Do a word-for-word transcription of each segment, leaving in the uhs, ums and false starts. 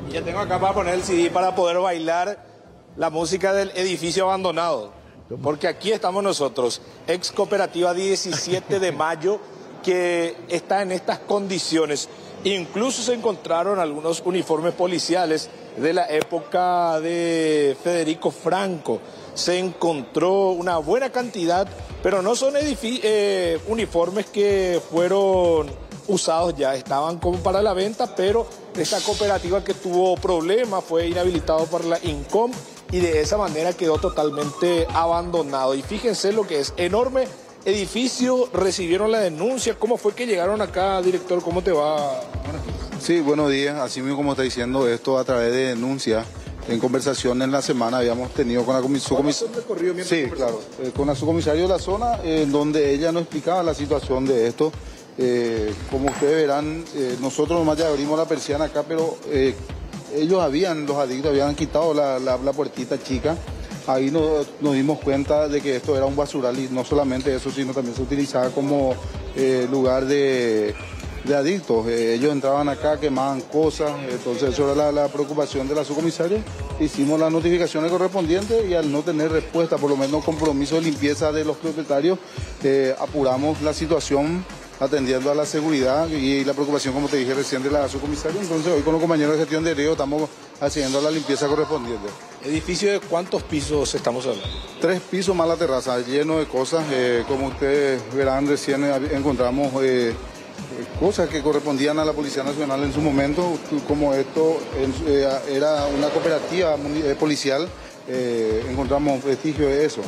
Ya tengo acá para poner el C D para poder bailar la música del edificio abandonado. Porque aquí estamos nosotros, ex cooperativa diecisiete de mayo, que está en estas condiciones. Incluso se encontraron algunos uniformes policiales de la época de Federico Franco. Se encontró una buena cantidad, pero no son eh, uniformes que fueron usados ya, estaban como para la venta, pero esta cooperativa que tuvo problemas fue inhabilitado por la INCOM y de esa manera quedó totalmente abandonado. Y fíjense lo que es, enorme edificio, recibieron la denuncia. ¿Cómo fue que llegaron acá, director? ¿Cómo te va? Sí, buenos días. Así mismo como está diciendo esto a través de denuncia. En conversación en la semana habíamos tenido con la subcomisaria. Sí, claro, eh, con la subcomisaria de la zona, en eh, donde ella nos explicaba la situación de esto. Eh, como ustedes verán, eh, nosotros nomás ya abrimos la persiana acá, pero eh, ellos habían, los adictos habían quitado la, la, la puertita chica. Ahí nos, nos dimos cuenta de que esto era un basural y no solamente eso, sino también se utilizaba como eh, lugar de, de adictos. Eh, ellos entraban acá, quemaban cosas, entonces eso era la, la preocupación de la subcomisaria. Hicimos las notificaciones correspondientes y al no tener respuesta, por lo menos compromiso de limpieza de los propietarios, eh, apuramos la situación atendiendo a la seguridad y la preocupación, como te dije recién, de la subcomisaria. Entonces hoy con los compañeros de gestión de riesgo estamos haciendo la limpieza correspondiente. ¿Edificio de cuántos pisos estamos hablando? Tres pisos más la terraza, lleno de cosas. Eh, como ustedes verán, recién encontramos eh, cosas que correspondían a la Policía Nacional en su momento, como esto eh, era una cooperativa policial, eh, encontramos vestigios de eso.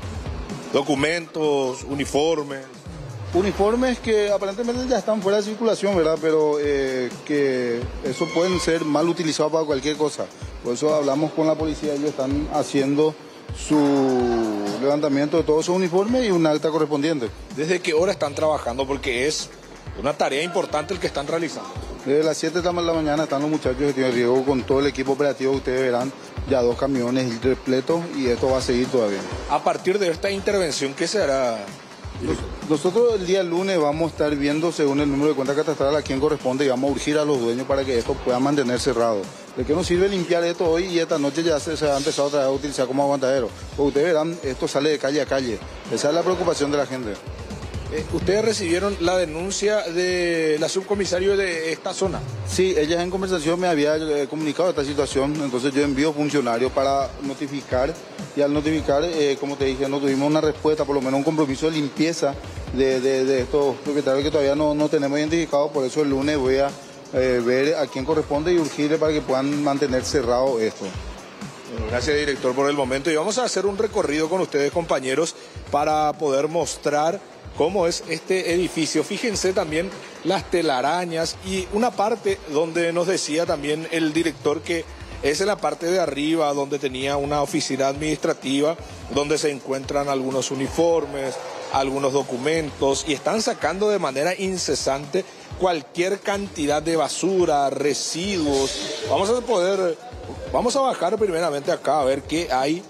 Documentos, uniformes. Uniformes que aparentemente ya están fuera de circulación, ¿verdad? Pero eh, que eso pueden ser mal utilizados para cualquier cosa. Por eso hablamos con la policía, ellos están haciendo su levantamiento de todos esos uniformes y un acta correspondiente. ¿Desde qué hora están trabajando? Porque es una tarea importante el que están realizando. Desde las siete de la mañana están los muchachos de gestión de riesgo con todo el equipo operativo que ustedes verán, ya dos camiones repletos y esto va a seguir todavía. A partir de esta intervención, ¿qué se hará? Nosotros el día lunes vamos a estar viendo según el número de cuenta catastral a quién corresponde y vamos a urgir a los dueños para que esto pueda mantener cerrado. ¿De qué nos sirve limpiar esto hoy y esta noche ya se, se ha empezado otra vez a utilizar como aguantadero? Porque ustedes verán, esto sale de calle a calle. Esa es la preocupación de la gente. Eh, ¿Ustedes recibieron la denuncia de la subcomisario de esta zona? Sí, ella en conversación me había eh, comunicado esta situación, entonces yo envío funcionarios para notificar y al notificar, eh, como te dije, no tuvimos una respuesta, por lo menos un compromiso de limpieza de, de, de estos propietarios que todavía no, no tenemos identificados, por eso el lunes voy a eh, ver a quién corresponde y urgirle para que puedan mantener cerrado esto. Bueno, gracias, director, por el momento y vamos a hacer un recorrido con ustedes, compañeros, para poder mostrar cómo es este edificio. Fíjense también las telarañas y una parte donde nos decía también el director que es en la parte de arriba donde tenía una oficina administrativa donde se encuentran algunos uniformes, algunos documentos y están sacando de manera incesante cualquier cantidad de basura, residuos. Vamos a poder, vamos a bajar primeramente acá a ver qué hay.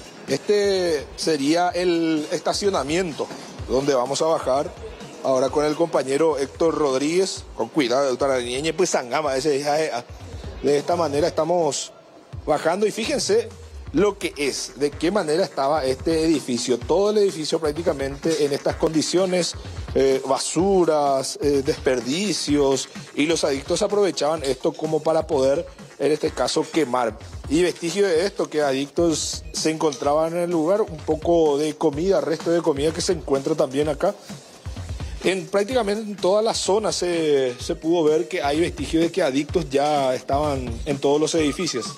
Este sería el estacionamiento donde vamos a bajar ahora con el compañero Héctor Rodríguez. Con cuidado, doctora Niñe, pues sangama ese. De esta manera estamos bajando y fíjense lo que es, de qué manera estaba este edificio. Todo el edificio prácticamente en estas condiciones, eh, basuras, eh, desperdicios, y los adictos aprovechaban esto como para poder, en este caso, quemar. Y vestigio de esto, que adictos se encontraban en el lugar, un poco de comida, resto de comida que se encuentra también acá. En prácticamente en toda la zona se, se pudo ver que hay vestigios de que adictos ya estaban en todos los edificios.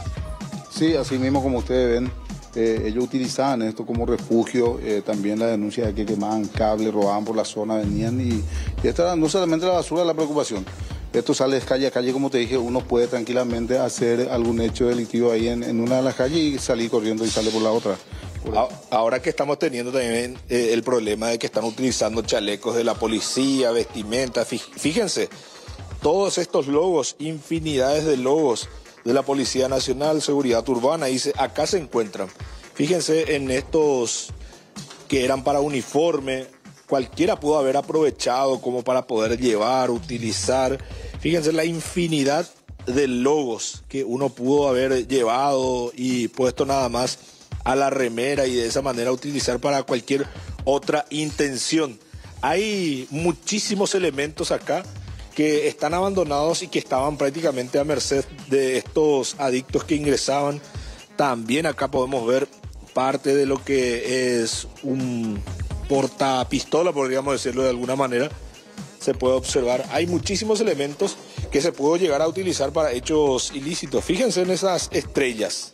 Sí, así mismo como ustedes ven, eh, ellos utilizaban esto como refugio, eh, también la denuncia de que quemaban cables, robaban por la zona, venían y, y esta era no solamente la basura, la preocupación. Esto sale de calle a calle, como te dije, uno puede tranquilamente hacer algún hecho delictivo ahí en, en una de las calles y salir corriendo y sale por la otra. Por Ahora que estamos teniendo también eh, el problema de que están utilizando chalecos de la policía, vestimenta, fíjense, todos estos logos, infinidades de logos de la Policía Nacional, Seguridad Urbana, dice, acá se encuentran. Fíjense en estos que eran para uniforme, cualquiera pudo haber aprovechado como para poder llevar, utilizar. Fíjense la infinidad de logos que uno pudo haber llevado y puesto nada más a la remera y de esa manera utilizar para cualquier otra intención. Hay muchísimos elementos acá que están abandonados y que estaban prácticamente a merced de estos adictos que ingresaban. También acá podemos ver parte de lo que es un portapistola, podríamos decirlo de alguna manera. Se puede observar, hay muchísimos elementos que se pudo llegar a utilizar para hechos ilícitos. Fíjense en esas estrellas.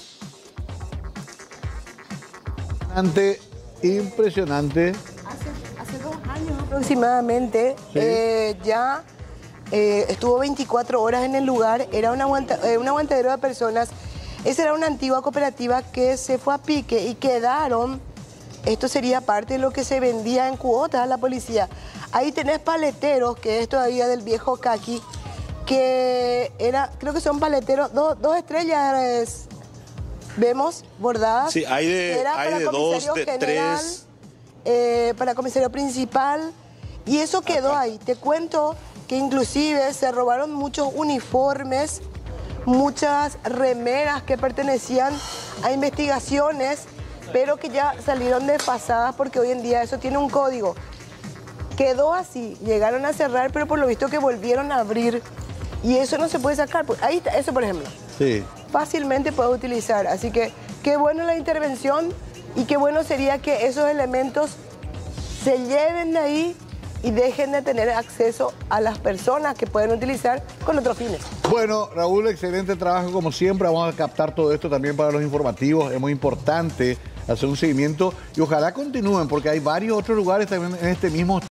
Impresionante, impresionante. Hace, hace dos años aproximadamente, sí. eh, ya eh, estuvo veinticuatro horas en el lugar, era una aguanta, eh, un aguantadero de personas. Esa era una antigua cooperativa que se fue a pique y quedaron, esto sería parte de lo que se vendía en cuotas a la policía. Ahí tenés paleteros, que es todavía del viejo Caqui, que era, creo que son paleteros, do, dos estrellas vemos bordadas. Sí, hay de, era hay para de dos, de general, tres. Eh, para comisario principal, y eso quedó Acá. ahí. Te cuento que inclusive se robaron muchos uniformes, muchas remeras que pertenecían a investigaciones, pero que ya salieron desfasadas porque hoy en día eso tiene un código. Quedó así, llegaron a cerrar, pero por lo visto que volvieron a abrir. Y eso no se puede sacar. Ahí está, eso por ejemplo. Sí. Fácilmente puede utilizar. Así que qué bueno la intervención y qué bueno sería que esos elementos se lleven de ahí y dejen de tener acceso a las personas que pueden utilizar con otros fines. Bueno, Raúl, excelente trabajo como siempre. Vamos a captar todo esto también para los informativos. Es muy importante hacer un seguimiento y ojalá continúen porque hay varios otros lugares también en este mismo